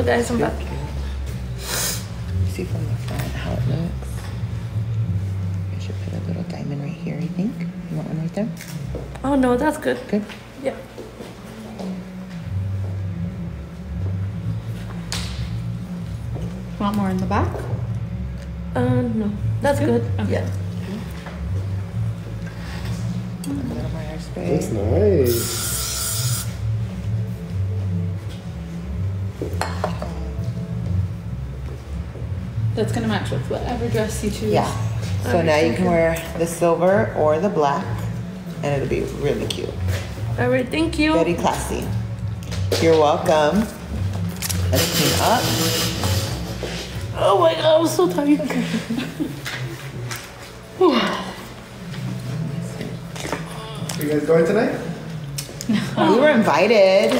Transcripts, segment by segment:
guys, I'm back. See from the front how it looks. I should put a little diamond right here, I think. You want one right there? Oh no, that's good. Good. Yeah. Want more in the back? No, that's good. Okay. Yeah. A little more hairspray. That's nice. That's gonna match with whatever dress you choose. Yeah. So now you can wear the silver or the black, and it'll be really cute. All right, thank you. Very classy. You're welcome. Let it clean up. Oh my god, I'm so tired. You guys going tonight? We were invited.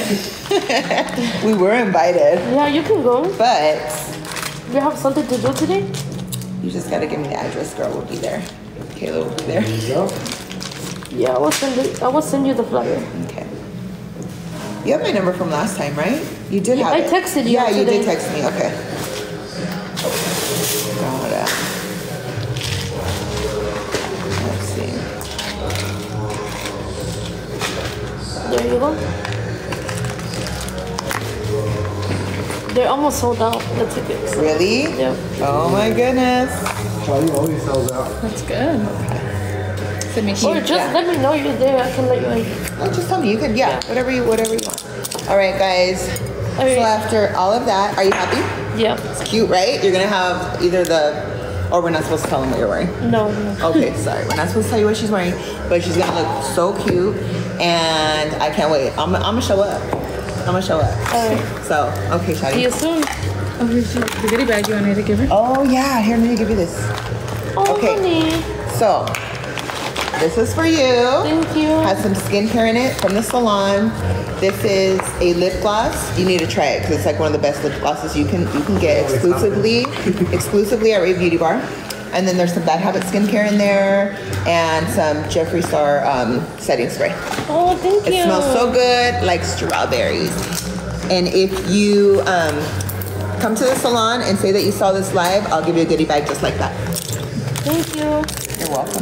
We were invited, Yeah, you can go. but You have something to do today? you just gotta give me the address, girl. We'll be there. Kayla will be there. There you go. Yeah, I will send you the flyer. Okay. You have my number from last time, right? You did have I it. texted you Yeah, you today. did text me. Okay. Got it. Let's see. There you go. They're almost sold out, the tickets. Really? Yeah. Oh my goodness. Shawty always sells out. That's good. So make Or you just let me know you're there. I can let you in. Oh, just tell me. You can, yeah, whatever you want. All right, guys. All right. So after all of that, are you happy? Yeah. It's cute, right? You're gonna have either or we're not supposed to tell them what you're wearing. No, no. Okay, sorry. We're not supposed to tell you what she's wearing, but she's gonna look so cute, and I can't wait. I'm gonna show up. I'm gonna show up. All right. So, okay, See Shawty. you soon. Oh, here's the goodie bag you wanted to give her. Oh yeah, here, let me give you this. Oh, Okay. honey. So, this is for you. Thank you. Has some skincare in it from the salon. This is a lip gloss. You need to try it because it's like one of the best lip glosses you can get exclusively at Ray Beauty Bar. And then there's some Bad Habit skincare in there and some Jeffree Star setting spray. Oh, thank you. It smells so good, like strawberries. And if you come to the salon and say that you saw this live, I'll give you a goodie bag just like that. Thank you. You're welcome.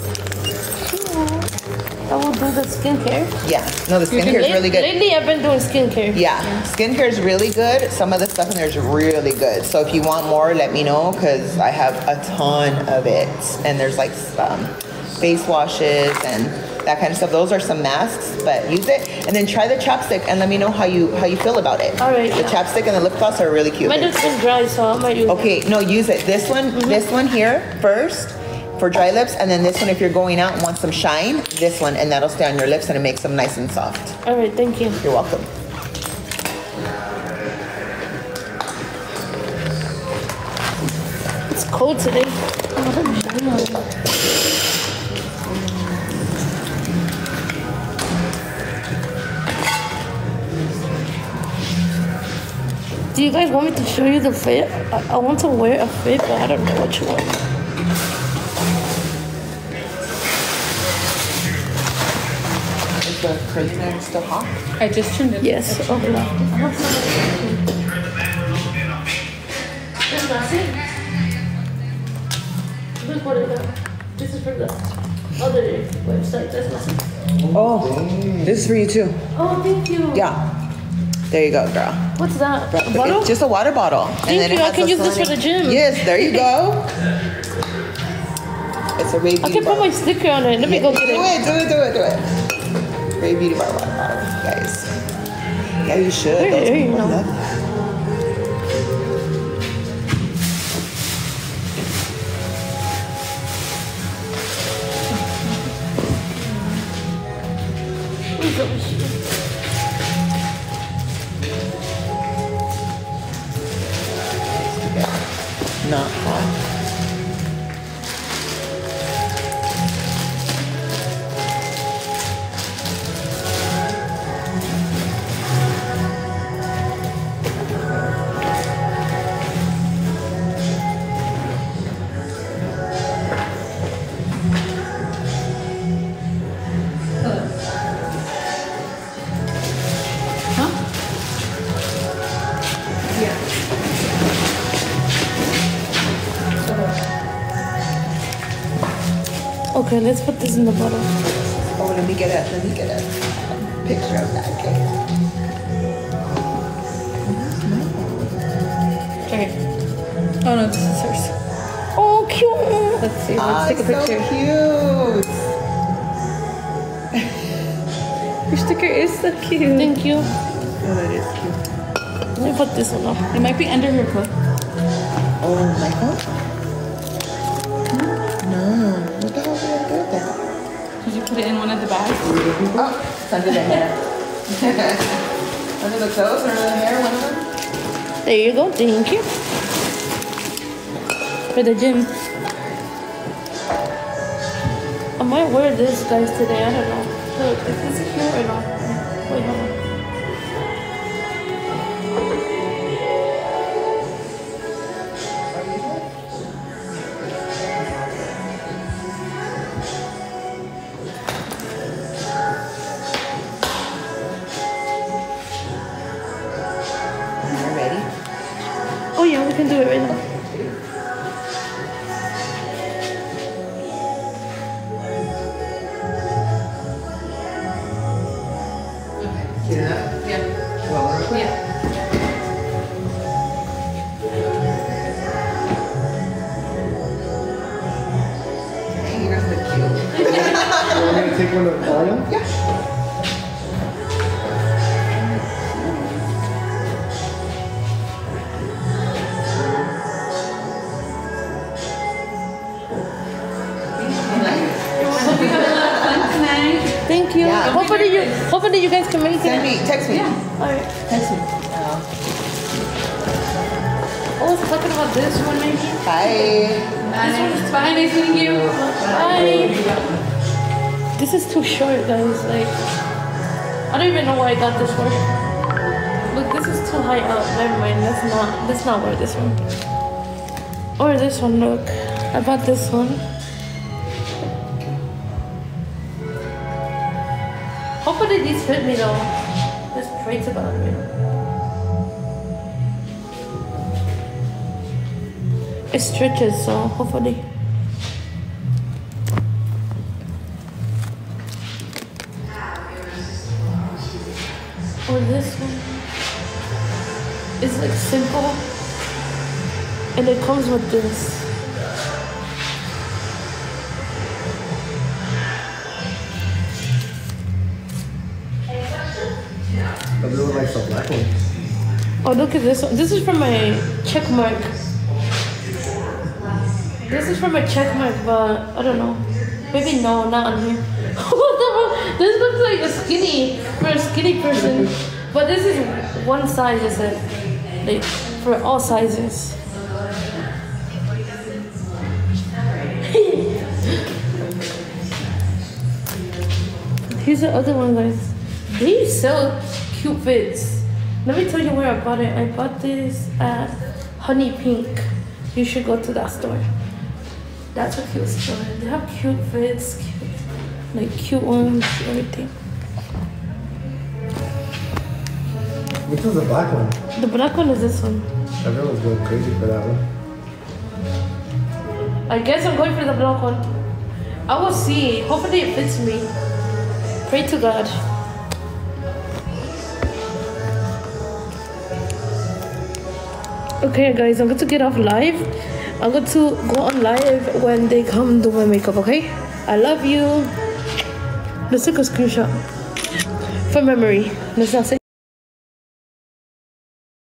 I will do the skincare. Yeah, no, the skincare is really good. Lately, I've been doing skincare. Yeah, skincare is really good. Some of the stuff in there is really good. So if you want more, let me know because I have a ton of it. And there's like face washes and that kind of stuff. Those are some masks, but use it. And then try the chapstick and let me know how you feel about it. All right. The chapstick and the lip gloss are really cute. My lips been dry, so I might use Okay, no, use it. This one here first for dry lips, and then this one if you're going out and want some shine, this one, and that'll stay on your lips and it makes them nice and soft. it. All right, thank you. You're welcome. It's cold today. Do you guys want me to show you the fit? I want to wear a fit, but I don't know which one. Is the curly iron still hot? I just turned it. Yes. Okay. Look what I got. This is for the other website. That's nothing. Oh, this is for you too. Oh, thank you. Yeah. There you go, girl. What's that? A It's bottle? just a water bottle. Thank you. I can use this for the gym. Yes, there you go. It's a Ray Beauty I can put my sticker on it. Let me go get it. Do it. Ray Beauty Bar water bottle, guys. Yeah, you should. There Those you people go. love that. Not hot. Okay, let's put this in the bottle. Oh, let me get a picture of that cake. Okay. Oh no, this is hers. Oh, cute. Let's see. Let's take a picture. So cute. Your sticker is so cute. Thank you. Oh, that is cute. Let me put this one up. It might be under her coat. Oh, my phone? No. What the hell did I do with that? Did you put it in one of the bags? Oh, it's under the hair. Under the clothes, under the hair, one of them? There you go. Thank you. For the gym. I might wear this, guys, today. I don't know. Look, is this cute or not? Wait, hold on. You ready? Oh, yeah, we can do it right now. Cute enough? Yeah. Well, real quick. Yeah. Dang, you guys look cute. You want me to take one of the bottle? Yeah. Hope you have a lot of fun tonight. Thank you. Yeah. Hopefully you guys can make Send it. me, text me. Alright. Text me. I was talking about this one maybe. Bye. Bye. Nice meeting you. Bye. This is too short, guys. Like, I don't even know where I got this one. Look, this is too high up. Never mind. Let's not wear this one. Or this one. Look, I bought this one. Hopefully these fit me though. Let's pray to God. It stretches, so hopefully. Or this one. It's like simple. And it comes with this. I really like the black one. Oh, look at this one. This is from my check mark. This is from my check mark, but I don't know. Maybe no, not on here. What the fuck? This looks like a skinny, for a skinny person. But this is one size, is it? Like, for all sizes. Here's the other one, guys. They sell cute fits. Let me tell you where I bought it. I bought this at Honey Pink. You should go to that store. That's a cute store. They have cute fits, cute ones, everything. Which one's the black one? The black one is this one. Everyone's going crazy for that one. I guess I'm going for the black one. I will see. Hopefully it fits me. Pray to God. Okay, guys, I'm going to get off live. I'm going to go on live when they come do my makeup, okay? I love you. Let's take a screenshot for memory. Let's not say.